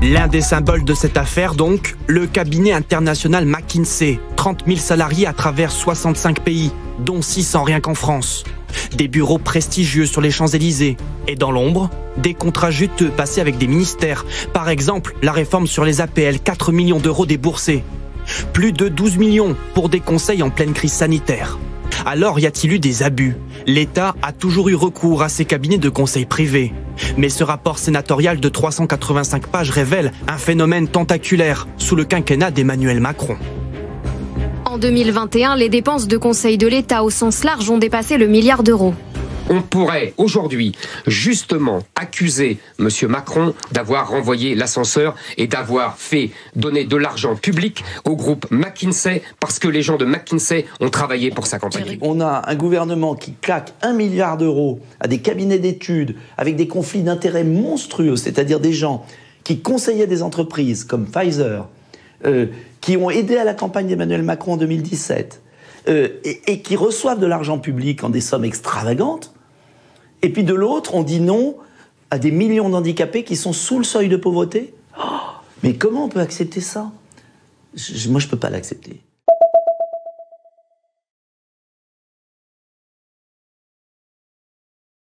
L'un des symboles de cette affaire donc, le cabinet international McKinsey. 30 000 salariés à travers 65 pays, dont 600 rien qu'en France. Des bureaux prestigieux sur les Champs-Élysées. Et dans l'ombre, des contrats juteux passés avec des ministères. Par exemple, la réforme sur les APL, 4 millions d'euros déboursés. Plus de 12 millions pour des conseils en pleine crise sanitaire. Alors y a-t-il eu des abus? L'État a toujours eu recours à ces cabinets de conseil privés. Mais ce rapport sénatorial de 385 pages révèle un phénomène tentaculaire sous le quinquennat d'Emmanuel Macron. En 2021, les dépenses de conseil de l'État au sens large ont dépassé le milliard d'euros. On pourrait aujourd'hui justement accuser M. Macron d'avoir renvoyé l'ascenseur et d'avoir fait donner de l'argent public au groupe McKinsey parce que les gens de McKinsey ont travaillé pour sa campagne. On a un gouvernement qui claque 1 milliard d'euros à des cabinets d'études avec des conflits d'intérêts monstrueux, c'est-à-dire des gens qui conseillaient des entreprises comme Pfizer, qui ont aidé à la campagne d'Emmanuel Macron en 2017 et qui reçoivent de l'argent public en des sommes extravagantes. Et puis de l'autre, on dit non à des millions d'handicapés qui sont sous le seuil de pauvreté. Oh, mais comment on peut accepter ça? Moi, je ne peux pas l'accepter.